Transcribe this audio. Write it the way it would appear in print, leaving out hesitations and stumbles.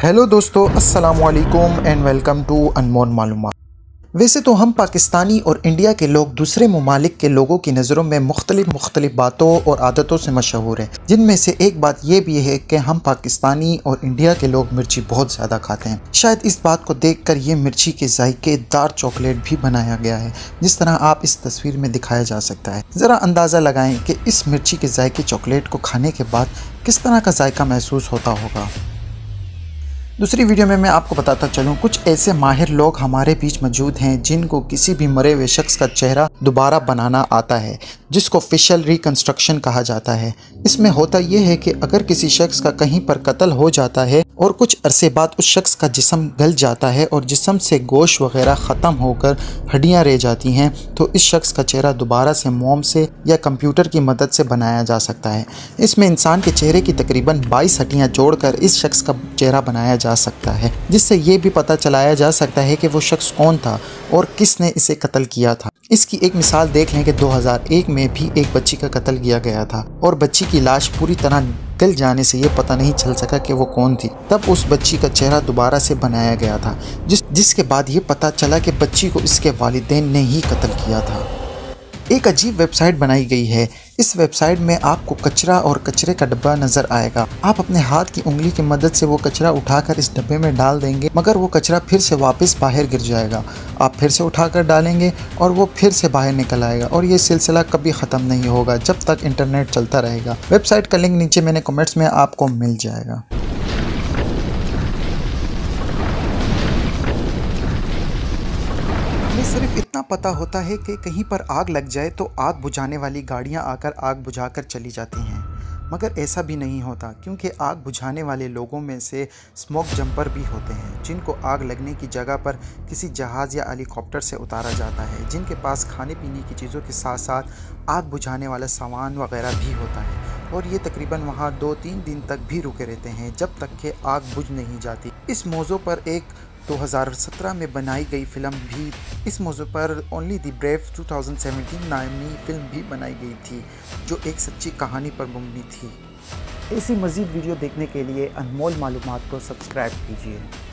Hello दोस्तों, अस्सलाम वालेकुम एंड वेलकम टू अनमोल मालूमात। वैसे तो हम पाकिस्तानी और इंडिया के लोग दूसरे ममालिक के लोगों की नज़रों में मुख्तलिफ बातों और आदतों से मशहूर हैं, जिनमें से एक बात यह भी है कि हम पाकिस्तानी और इंडिया के लोग मिर्ची बहुत ज़्यादा खाते हैं। शायद इस बात को देखकर ये मिर्ची के जायकेदार चॉकलेट भी बनाया गया है, जिस तरह आप इस तस्वीर में दिखाया जा सकता है। ज़रा अंदाज़ा लगाएं कि इस मिर्ची के जायके चॉकलेट को खाने के बाद किस तरह का जायका महसूस होता होगा। दूसरी वीडियो में मैं आपको बताता चलूँ, कुछ ऐसे माहिर लोग हमारे बीच मौजूद हैं जिनको किसी भी मरे हुए शख्स का चेहरा दोबारा बनाना आता है, जिसको फेशियल रिकंस्ट्रक्शन कहा जाता है। इसमें होता यह है कि अगर किसी शख्स का कहीं पर कत्ल हो जाता है और कुछ अरसे बाद उस शख्स का जिस्म गल जाता है और जिस्म से गोश्त वगैरह ख़त्म होकर हड्डियाँ रह जाती हैं, तो इस शख्स का चेहरा दोबारा से मोम से या कंप्यूटर की मदद से बनाया जा सकता है। इसमें इंसान के चेहरे की तकरीबन 22 हड्डियाँ जोड़कर इस शख्स का चेहरा बनाया जा सकता है, जिससे ये भी पता चलाया जा सकता है कि वो शख्स कौन था और किसने इसे कत्ल किया था। इसकी एक मिसाल देख लें कि 2001 में भी एक बच्ची का कत्ल किया गया था और बच्ची की लाश पूरी तरह गल जाने से ये पता नहीं चल सका कि वो कौन थी। तब उस बच्ची का चेहरा दोबारा से बनाया गया था, जिसके बाद ये पता चला कि बच्ची को इसके वालिदैन ने ही कत्ल किया था। एक अजीब वेबसाइट बनाई गई है। इस वेबसाइट में आपको कचरा और कचरे का डब्बा नज़र आएगा। आप अपने हाथ की उंगली की मदद से वो कचरा उठाकर इस डब्बे में डाल देंगे, मगर वो कचरा फिर से वापस बाहर गिर जाएगा। आप फिर से उठाकर डालेंगे और वो फिर से बाहर निकल आएगा और ये सिलसिला कभी ख़त्म नहीं होगा जब तक इंटरनेट चलता रहेगा। वेबसाइट का लिंक नीचे मैंने कमेंट्स में आपको मिल जाएगा। हमें सिर्फ इतना पता होता है कि कहीं पर आग लग जाए तो आग बुझाने वाली गाड़ियां आकर आग बुझाकर चली जाती हैं, मगर ऐसा भी नहीं होता, क्योंकि आग बुझाने वाले लोगों में से स्मोक जंपर भी होते हैं, जिनको आग लगने की जगह पर किसी जहाज़ या हेलीकॉप्टर से उतारा जाता है, जिनके पास खाने पीने की चीज़ों के साथ साथ आग बुझाने वाला सामान वगैरह भी होता है, और ये तकरीबन वहाँ 2-3 दिन तक भी रुके रहते हैं जब तक कि आग बुझ नहीं जाती। इस मौजू पर एक 2017 में बनाई गई फिल्म भी इस मौजू पर ओनली द ब्रेव 2017 नामी फिल्म भी बनाई गई थी, जो एक सच्ची कहानी पर मुबनी थी। ऐसी मज़ीद वीडियो देखने के लिए अनमोल मालूमात को सब्सक्राइब कीजिए।